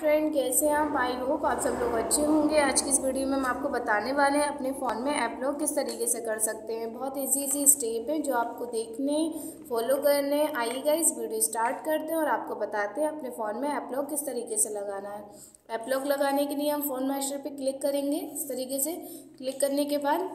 Friend, कैसे हैं आप? आई होप आप सब लोग अच्छे होंगे। आज की इस वीडियो में हम आपको बताने वाले हैं अपने फ़ोन में ऐप लॉक किस तरीके से कर सकते हैं। बहुत इजी स्टेप है जो आपको देखने फॉलो करने। आइएगा इस वीडियो स्टार्ट करते हैं और आपको बताते हैं अपने फ़ोन में ऐप लॉक किस तरीके से लगाना है। ऐप लॉक लगाने के लिए हम फ़ोन मास्टर पर क्लिक करेंगे। इस तरीके से क्लिक करने के बाद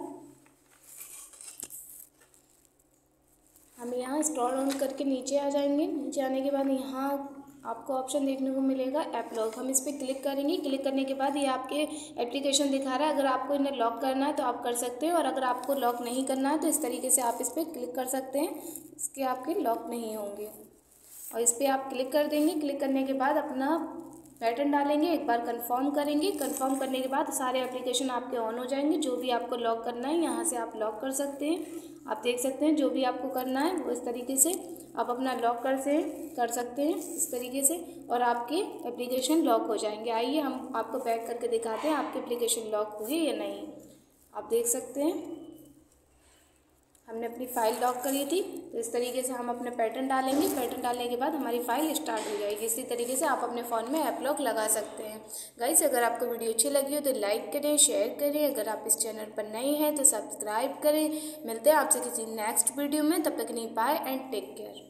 हम यहाँ स्क्रॉल ऑन करके नीचे आ जाएंगे। नीचे आने के बाद यहाँ आपको ऑप्शन देखने को मिलेगा ऐप लॉक। हम इस पर क्लिक करेंगे। क्लिक करने के बाद ये आपके एप्लीकेशन दिखा रहा है। अगर आपको इन्हें लॉक करना है तो आप कर सकते हैं, और अगर आपको लॉक नहीं करना है तो इस तरीके से आप इस पर क्लिक कर सकते हैं। इसके आपके लॉक नहीं होंगे और इस पर आप क्लिक कर देंगे। क्लिक करने के बाद अपना पैटर्न डालेंगे, एक बार कंफर्म करेंगे। कंफर्म करने के बाद सारे एप्लीकेशन आपके ऑन हो जाएंगे। जो भी आपको लॉक करना है यहाँ से आप लॉक कर सकते हैं। आप देख सकते हैं जो भी आपको करना है वो इस तरीके से आप अपना लॉक कर सकते हैं इस तरीके से, और आपके एप्लीकेशन लॉक हो जाएंगे। आइए हम आपको बैक करके दिखाते हैं आपके एप्लीकेशन लॉक हुए या नहीं। आप देख सकते हैं हमने अपनी फ़ाइल लॉक करी थी, तो इस तरीके से हम अपने पैटर्न डालेंगे। पैटर्न डालने के बाद हमारी फ़ाइल स्टार्ट हो जाएगी। इसी तरीके से आप अपने फ़ोन में ऐप लॉक लगा सकते हैं। गाइस, अगर आपको वीडियो अच्छी लगी हो तो लाइक करें, शेयर करें। अगर आप इस चैनल पर नए हैं तो सब्सक्राइब करें। मिलते हैं आपसे किसी नेक्स्ट वीडियो में। तब तक नहीं, बाय एंड टेक केयर।